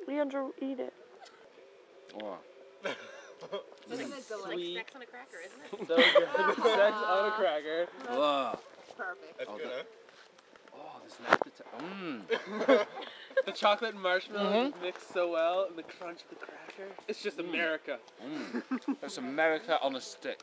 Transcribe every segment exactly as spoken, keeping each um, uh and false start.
Leandro, eat it. Oh. Isn't it delicious? Like sex on a cracker, isn't it? So good. Sex on a cracker. Wow. Perfect. That's Oh, good, the, huh? oh, this nasty. Mmm. The chocolate and marshmallows Mm-hmm. mix so well, and the crunch of the cracker. It's just Mm. America. Mm. It's America on a stick.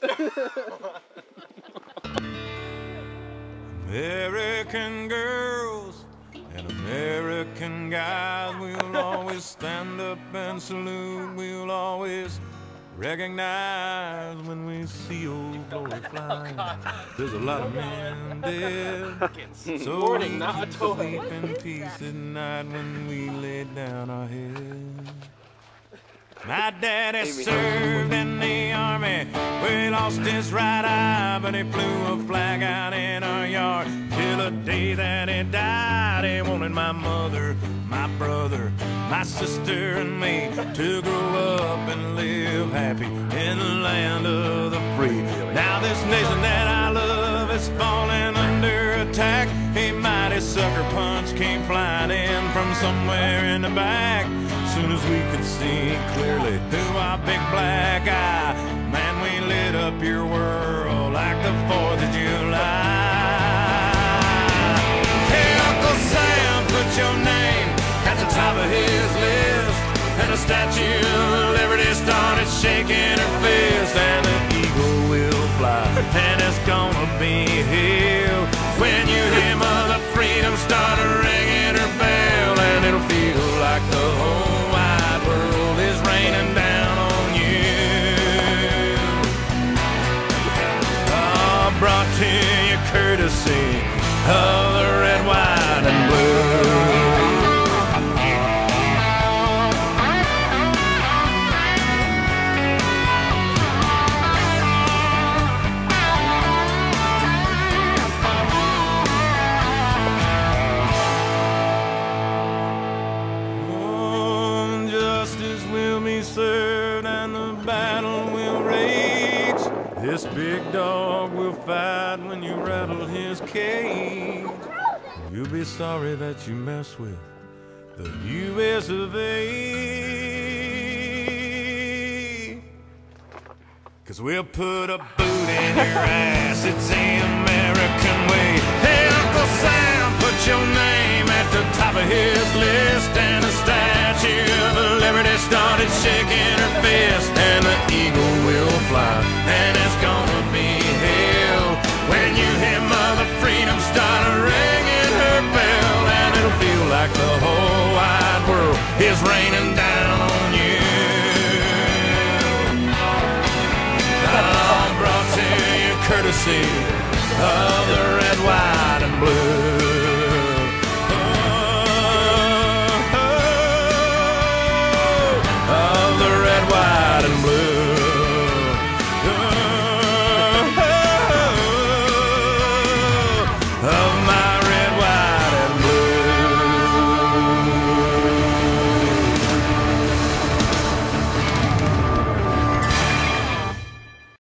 American girls and American guys, we'll always stand up and salute. We'll always recognize when we see old glory flying. There's a lot of men dead, so Morning, we not a can toy. sleep in peace at night when we lay down our heads. My daddy served in the army, where he lost his right eye, but he flew a flag out in our yard till the day that he died. He wanted my mother, my brother, my sister and me to grow up and live happy in the land of the free. Now this nation that I love is falling under attack. A mighty sucker punch came flying in from somewhere in the back. Soon as we could see clearly through our big black eye, man, we lit up your world like the fourth of July. Hey, Uncle Sam, put your name at the top of his list, and the Statue of Liberty started shaking her fist, and the eagle will fly, and it's gonna be hell when you hear Mother Freedom start ringing her bell, and it'll feel like the whole world is raining down on you. Oh, brought to you courtesy of the red, white, and blue. Served and the battle will rage. This big dog will fight when you rattle his cage. You'll be sorry that you mess with the U S of A. Cause we'll put a boot in your ass, it's the American way. Hey, Uncle Sam, put your name at the top of his list, and the Statue of Liberty started shaking her fist, and the eagle will fly, and it's gonna be hell when you hear Mother Freedom start ringing her bell, and it'll feel like the whole wide world is raining down on you. I'm brought to you courtesy of the red, white,